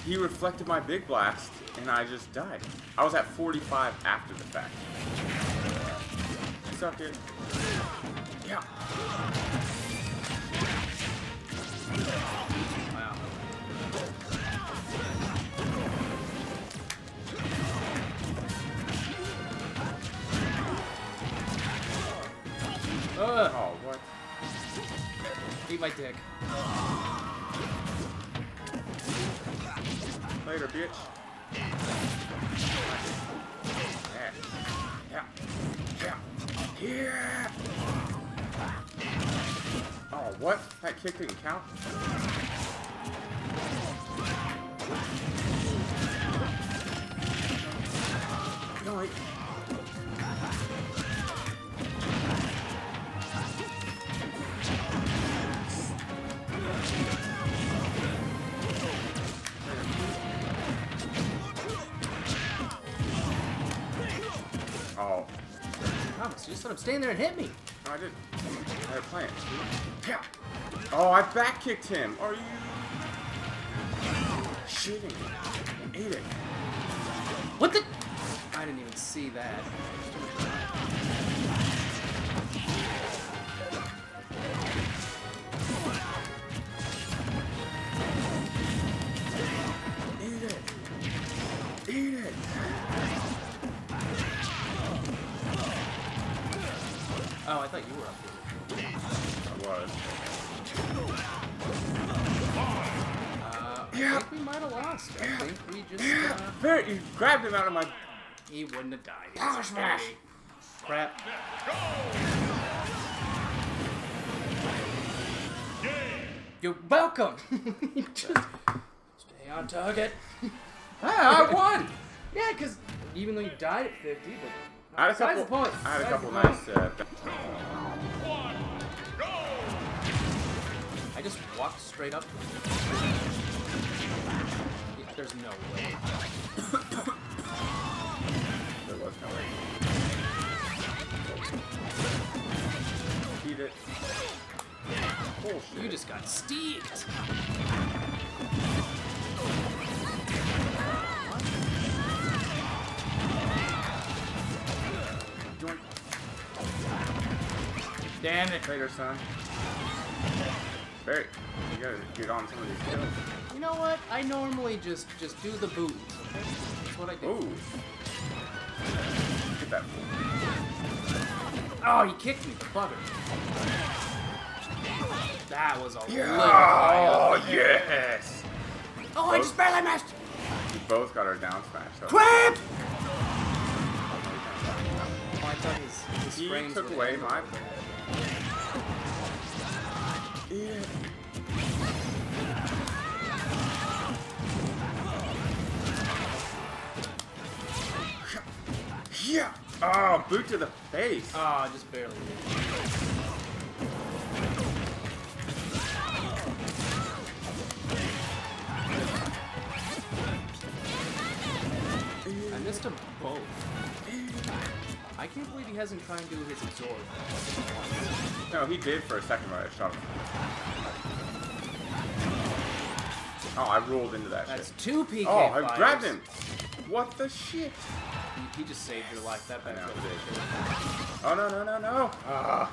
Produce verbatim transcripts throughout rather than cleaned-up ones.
he reflected my big blast, and I just died. I was at forty-five after the fact. Suck it. Yeah. Wow. Ugh. Oh, what? Eat my dick. Later, bitch. Yeah. Yeah. Yeah. Yeah. Oh, what? That kick didn't count? No, I... Oh. Thomas, you just let him stand there and hit me. No, I didn't. I had a plan. Yeah. Oh, I back kicked him. Are you shitting? Eat it. What the? I didn't even see that. Eat it. Eat it. Oh, I thought you were up here. I was. Uh, Yeah. I think we might have lost. I Yeah. think we just, Yeah. uh, Very. You grabbed him out of my. he wouldn't have died. He Power was smash. very- Crap. You're welcome. Just stay on target. Ah, I won. Yeah, because even though you died at fifty, but I had a besides couple. the point. I had a Besides couple the point. nice. Uh, I just walked straight up. Yeah, there's no way. there was no way. Eat it. Bullshit. You just got steeked. Joink. Damn it. Later, son. Barry, you gotta get on some of these kills. You know what? I normally just just do the booties. Okay? That's what I do. Ooh. Get that fool. Oh, he kicked me, the bugger. That was a Yeah. little high Oh, up there. yes. Oh, I just barely missed. We both got our down smash. So. Crap! Oh, I thought his, his He frames took were away down. my play. Yeah. Yeah. Oh, boot to the face. Oh, just barely. I missed them both. I can't believe he hasn't tried to do his absorb. No, he did for a second, but I shot him. Oh, I rolled into that That's shit. two P K Oh, fires. I grabbed him. What the shit? He, he just saved your life. That I back know, up. it did. Oh, no, no, no, no. Ah.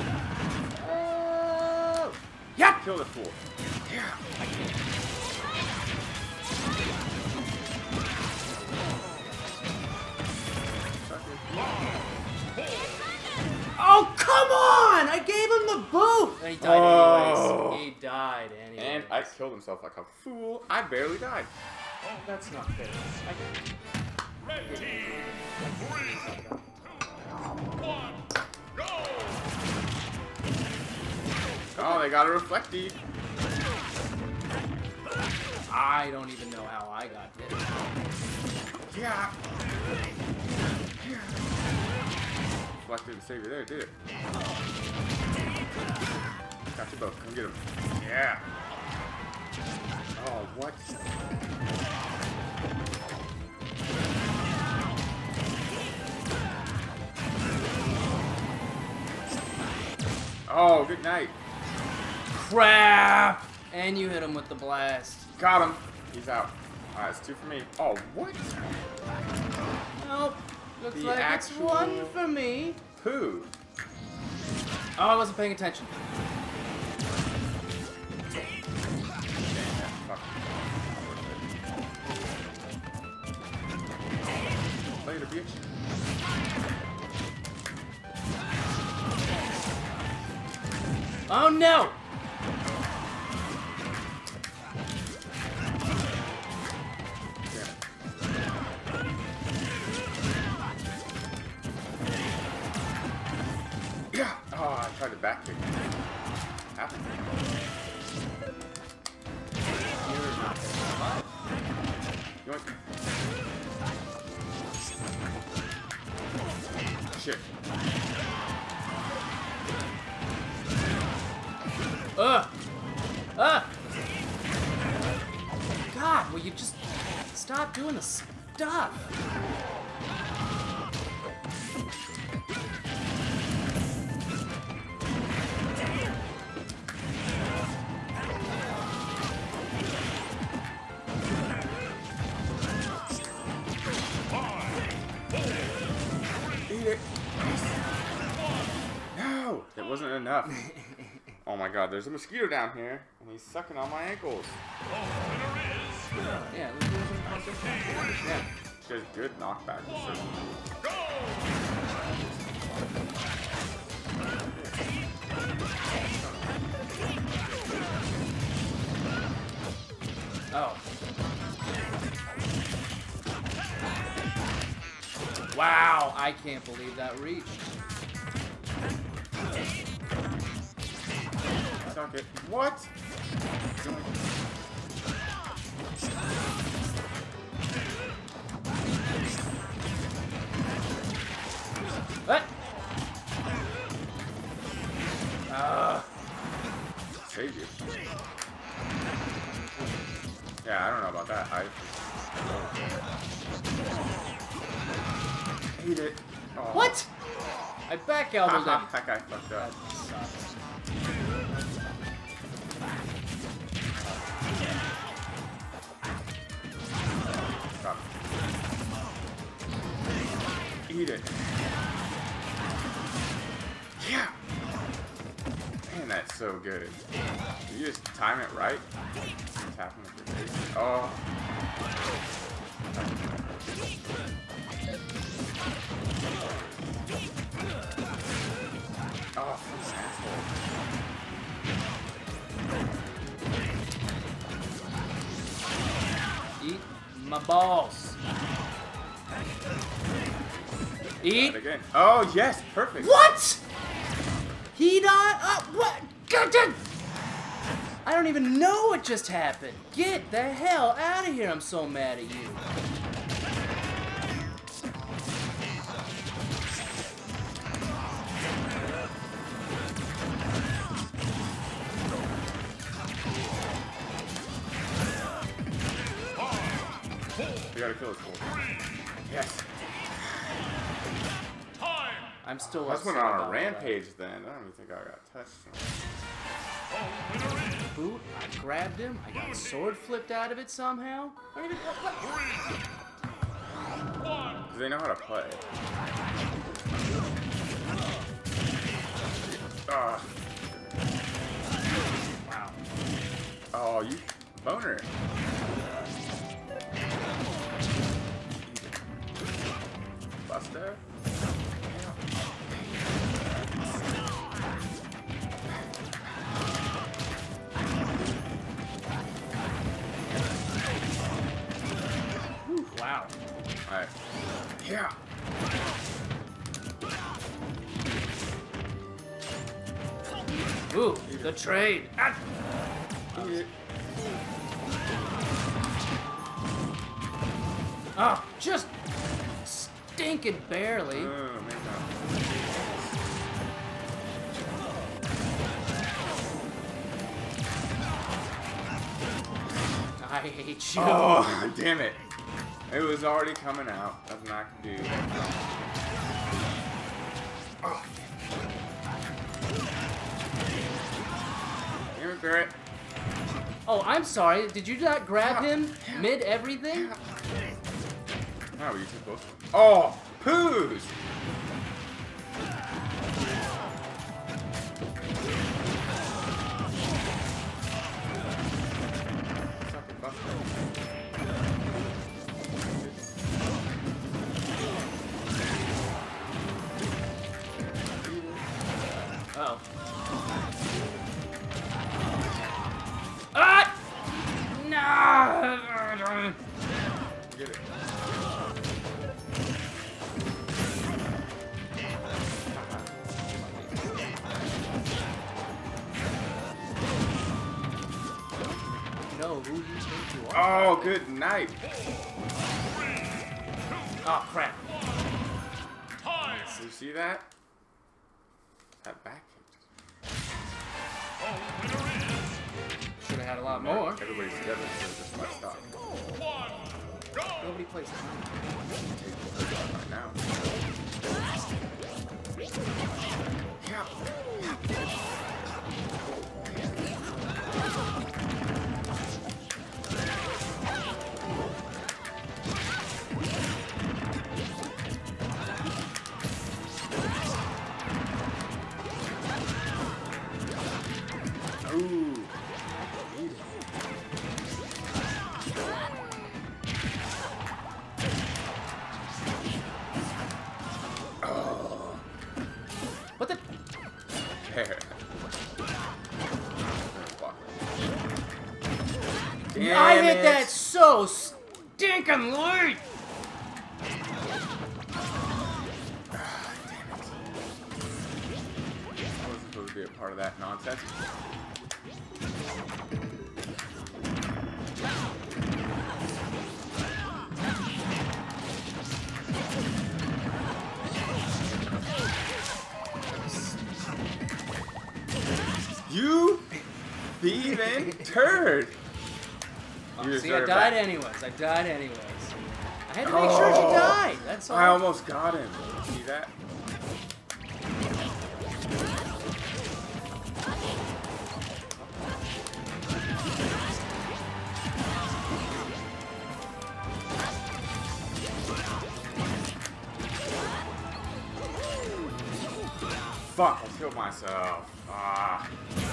Oh! Yeah! Kill the fool. Yeah. I can't. Oh, come on! I gave him the boot! And he died Oh. anyways. He died anyways. And I killed himself like a fool. I barely died. That's not fair. I Red team, three, two, one, go! Oh, they got a reflecty. I don't even know how I got hit. Yeah. Yeah. Reflected to save you there, did it? Got you both. Come get him. Yeah. Oh, what? Oh, good night. Crap! And you hit him with the blast. Got him. He's out. Alright, it's two for me. Oh, what? Nope. Looks The like actual- it's one for me. Who? Oh, I wasn't paying attention. Fuck. Later, bitch. Oh no! Damn it. Yeah! Oh, I tried to back kick. Happened. You want... Shit. Ugh! Ugh! God, will you just stop doing the stuff? Eat it. No! It wasn't enough. Oh my god, there's a mosquito down here, and he's sucking on my ankles. Yeah, let's do some concept. Yeah. This guy's good knockback. Oh. Wow, I can't believe that reached. Suck it. What? What? Uh, Save you. Yeah, I don't know about that. I hate it. Oh. what? I back elbowed him. That guy fucked That up. sucks. Stop. Eat it. Yeah. Man, that's so good. You just time it right. Tap him with your face. Oh. Oh, this asshole. Eat my balls. Eat. Try it again. Oh, yes, perfect. What? He died? Uh, what? God, God. I don't even know what just happened. Get the hell out of here. I'm so mad at you. We gotta kill this fool. Yes. Time. I'm still I just upset went on about a that. rampage then. I don't even think I got touched. Boot, I grabbed him. I got sword flipped out of it somehow. I don't even, what, what? Because they know how to play. Ah. Wow. Oh, you boner. Buster? Wow. Alright. Yeah. Ooh, the trade. Ah. Eat it. Oh, just stinking barely. Oh, man, I hate you. no. Oh, damn it. It was already coming out. Nothing I could do. Oh. Damn it, Barrett. Oh, I'm sorry. Did you not grab him mid everything? Oh, you took both of them. Oh, poos! Uh oh. Ah! No! Get it. No, who do you think you are? Oh, good night. Oh, crap. Time. So you see that? That back kick. Oh, winner is Should have had a lot more. Everybody's together, so just let's stop. one. Go. Nobody plays time. Take the shot right now. Yeah. Ooh. Oh. What the? There. I hit it. that so stinking late! I wasn't supposed to be a part of that nonsense. You thieving turd! You See, I deserve died that. anyways. I died anyways. I had to make sure Oh. she died. That's all. I almost got him. See that? Fuck, I killed myself. Ah.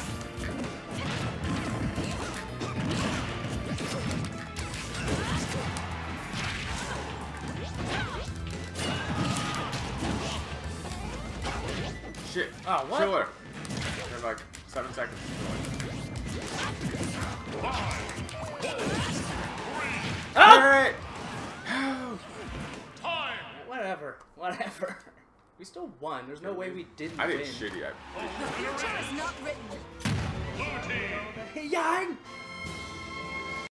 Shit. Oh, what? Kill her. There's like seven seconds. Oh! Alright. Time. Whatever. Whatever. We still won. There's no way we didn't I did win. shitty. I The future is not written. Blue team. Yang!